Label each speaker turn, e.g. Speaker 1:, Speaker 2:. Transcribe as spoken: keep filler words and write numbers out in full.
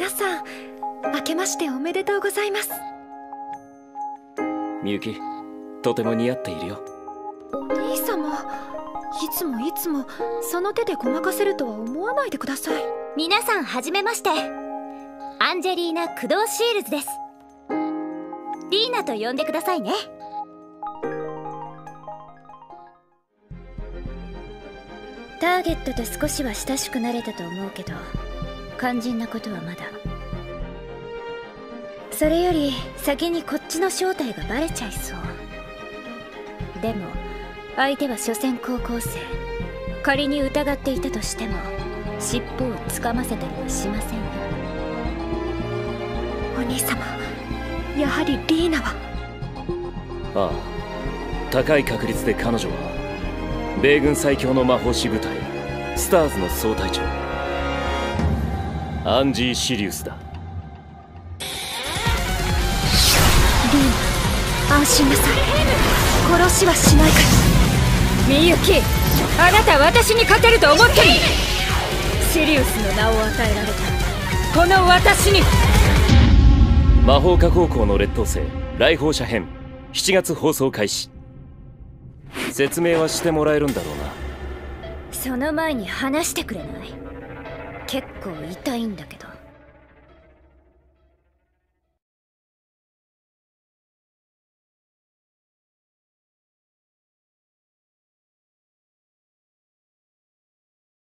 Speaker 1: 皆さん、明けましておめでとうございます。
Speaker 2: みゆき、とても似合っているよ。
Speaker 1: お兄様、いつもいつもその手でごまかせるとは思わないでください。
Speaker 3: 皆さんはじめまして、アンジェリーナ・クドーシールズです。リーナと呼んでくださいね。ターゲットと少しは親しくなれたと思うけど、肝心なことはまだ。それより先にこっちの正体がバレちゃいそう。でも相手は所詮高校生。仮に疑っていたとしても尻尾をつかませたりはしませんよ。
Speaker 1: お兄様、やはりリーナは。
Speaker 2: ああ、高い確率で彼女は米軍最強の魔法師部隊スターズの総隊長アンジー・シリウスだ。
Speaker 1: リーナ、安心なさい。殺しはしないから。
Speaker 3: みゆき、あなた私に勝てると思ってる。シリウスの名を与えられたこの私に。
Speaker 2: 魔法科高校の劣等生来訪者編しちがつ放送開始。説明はしてもらえるんだろうな。
Speaker 3: その前に話してくれない？結構痛いんだけど。